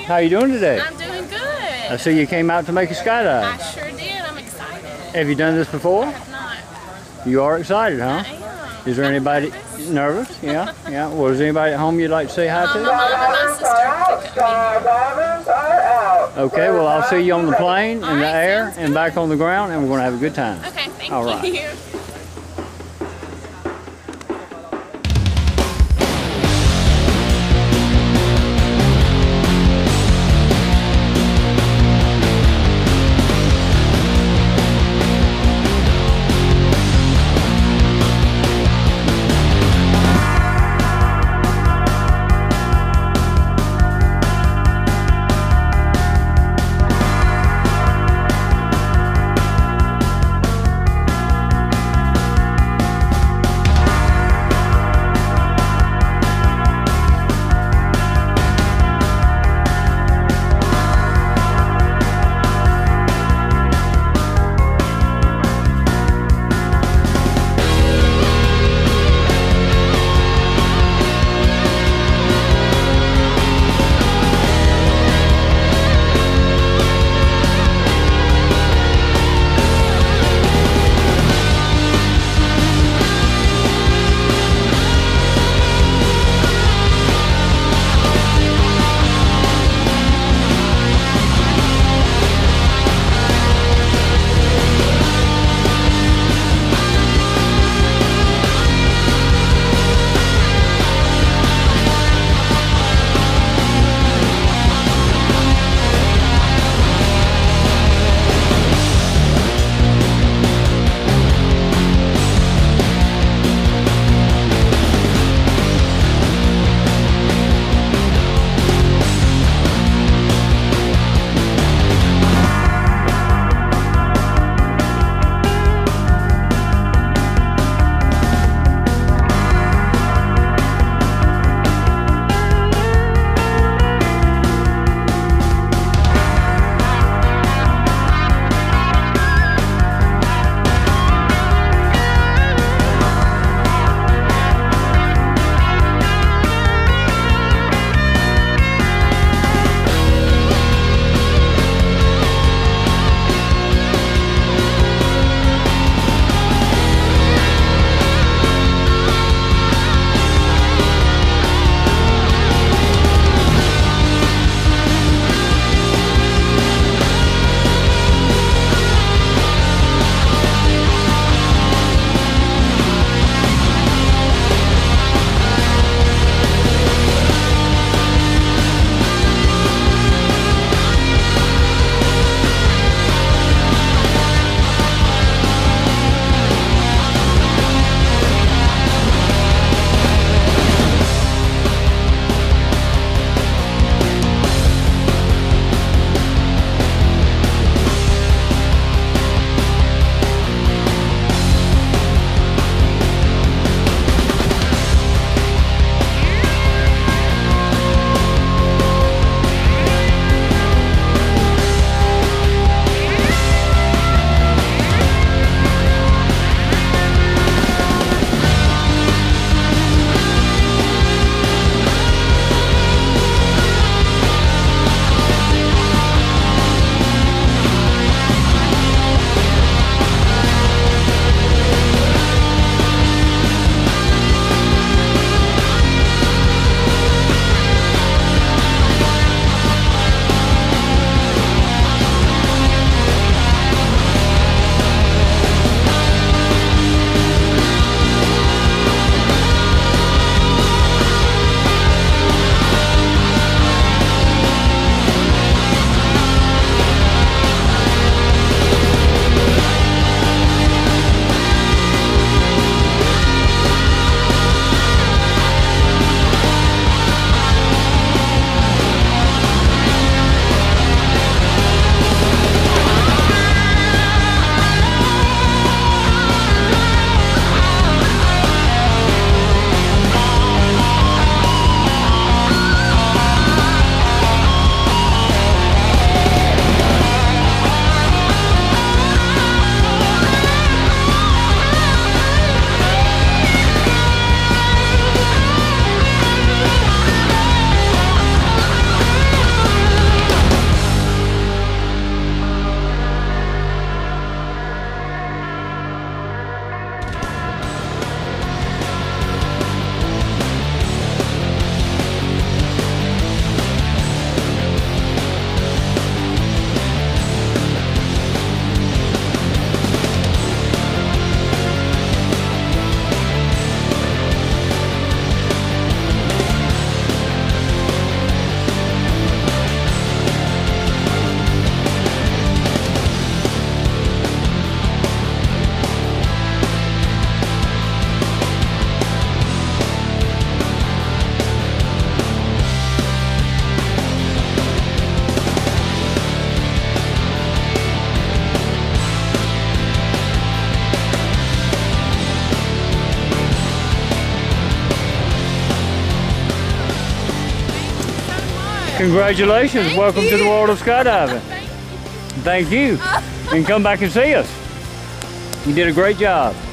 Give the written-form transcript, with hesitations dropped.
How you doing today? I'm doing good. I see you came out to make a skydive. I sure did. I'm excited. Have you done this before? I have not. You are excited, huh? I am. Is there anybody nervous? Yeah, yeah. Well, is anybody at home you'd like to say hi to? My mom and my sister pick up me. Okay, well, I'll see you on the plane, in the air, and back on the ground, and we're going to have a good time. Okay, thank All right. you. Congratulations. Thank Welcome to the you. world of skydiving. Thank you. Thank you. And come back and see us. You did a great job.